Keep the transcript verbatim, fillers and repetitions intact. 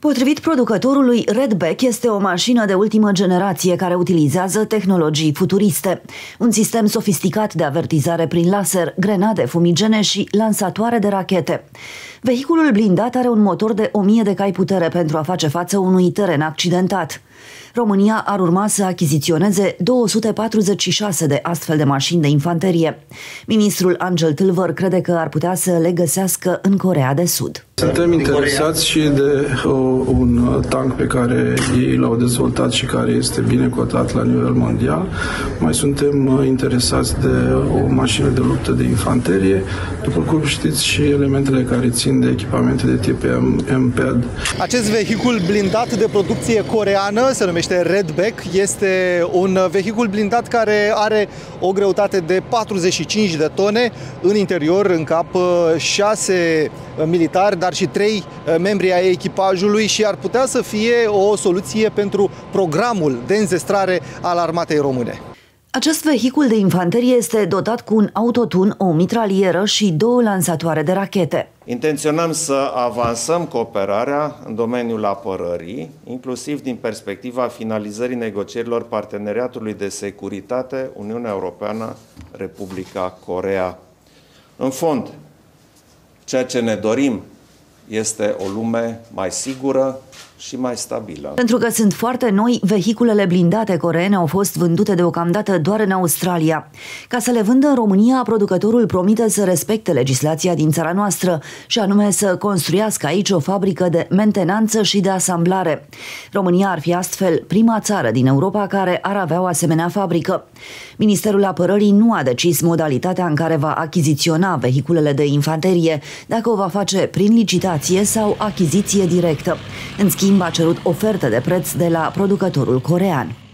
Potrivit producătorului, Redback este o mașină de ultimă generație care utilizează tehnologii futuriste. Un sistem sofisticat de avertizare prin laser, grenade fumigene și lansatoare de rachete. Vehiculul blindat are un motor de o mie de cai putere pentru a face față unui teren accidentat. România ar urma să achiziționeze două sute patruzeci și șase de astfel de mașini de infanterie. Ministrul Angel Tâlvăr crede că ar putea să le găsească în Coreea de Sud. Suntem interesați și de o, un tank pe care ei l-au dezvoltat și care este bine cotat la nivel mondial. Mai suntem interesați de o mașină de luptă de infanterie, după cum știți și elementele care țin de echipamente de tip M P A D. Acest vehicul blindat de producție coreeană se numește Redback. Este un vehicul blindat care are o greutate de patruzeci și cinci de tone. În interior încap șase militari, dar și trei membri ai echipajului și ar putea să fie o soluție pentru programul de înzestrare al armatei române. Acest vehicul de infanterie este dotat cu un autotun, o mitralieră și două lansatoare de rachete. Intenționăm să avansăm cooperarea în domeniul apărării, inclusiv din perspectiva finalizării negocierilor Parteneriatului de Securitate Uniunea Europeană-Republica Coreea. În fond, ceea ce ne dorim este o lume mai sigură și mai stabilă. Pentru că sunt foarte noi, vehiculele blindate coreene au fost vândute deocamdată doar în Australia. Ca să le vândă în România, producătorul promite să respecte legislația din țara noastră și anume să construiască aici o fabrică de mentenanță și de asamblare. România ar fi astfel prima țară din Europa care ar avea o asemenea fabrică. Ministerul Apărării nu a decis modalitatea în care va achiziționa vehiculele de infanterie, dacă o va face prin licitație sau achiziție directă. În schimb, a cerut oferte de preț de la producătorul coreean.